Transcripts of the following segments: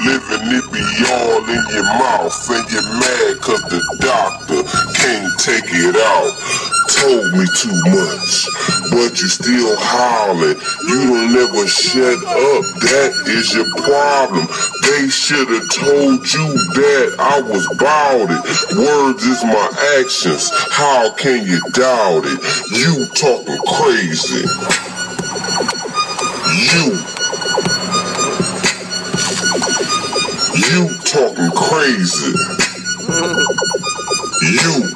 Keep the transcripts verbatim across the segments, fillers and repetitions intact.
living it be all in your mouth, and you're mad cause the doctor can't take it out. Told me too much, but you still howling. You don't ever shut up, that is your problem. They should've told you that I was bout it. Words is my actions, how can you doubt it? You talking crazy. You. You talking crazy. You.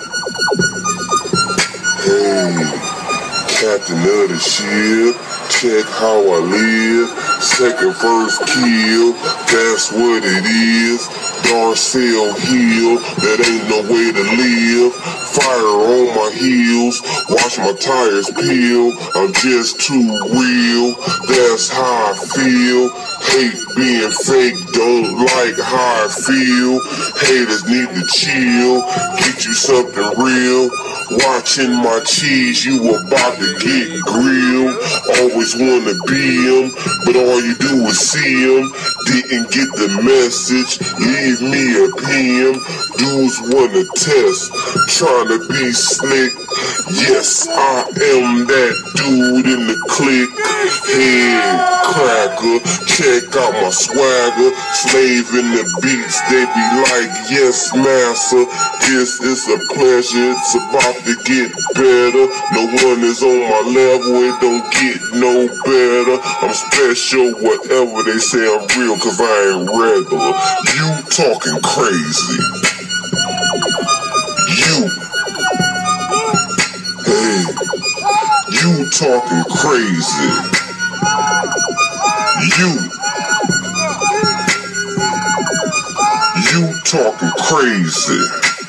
Hey, captain of the ship, check how I live. Second first kill, that's what it is. Darcel Hill, that ain't no way to live. Fire on my heels, watch my tires peel. I'm just too real, that's how I feel. Hate being fake, don't like how I feel. Haters need to chill, get you something real. Watching my cheese, you about to get grilled. Always wanna be him, but all you do is see him. Didn't get the message, leave me a P M. Dudes wanna test, trying to be slick. Yes, I am that dude in the clique. Head cracker, check out my swagger. Slave in the beats, they be like, yes, master. This is a pleasure, it's about to get better. No one is on my level, it don't get no better. I'm special, whatever they say, I'm real, cause I ain't regular. You talking crazy. You. Hey. You talking crazy. You. You talking crazy.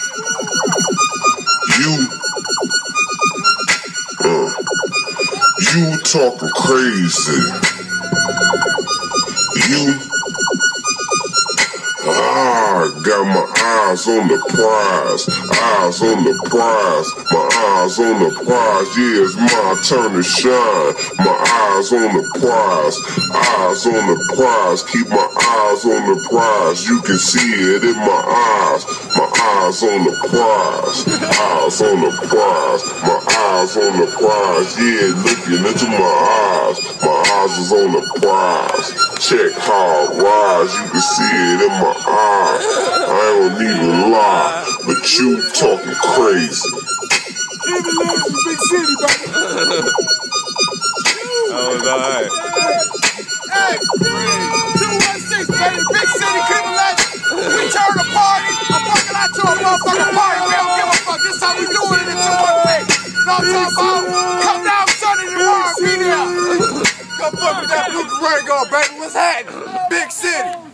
You. Uh. You talking crazy. You. Ah, got my eyes on the prize, eyes on the prize, my eyes on the prize, yeah, it's my turn to shine, my eyes on the prize, eyes on the prize, keep my eyes on the prize, you can see it in my eyes, my eyes on the prize, eyes on the prize, my eyes on the prize, yeah, looking into my eyes, my eyes is on the prize, check how I rise, you can see it in my eyes, I don't even lie, but you talking crazy. Big City, baby. That was alright. Hey, two one six, baby, Big City, keep it legend. We turn the party, I'm fucking out to a motherfucking party, we don't give a fuck, this how we doing it in two one six. Know what I'm talking about? Come down Sunday tomorrow, be there. Come fuck with that blue Durango, baby, what's happening? Big City.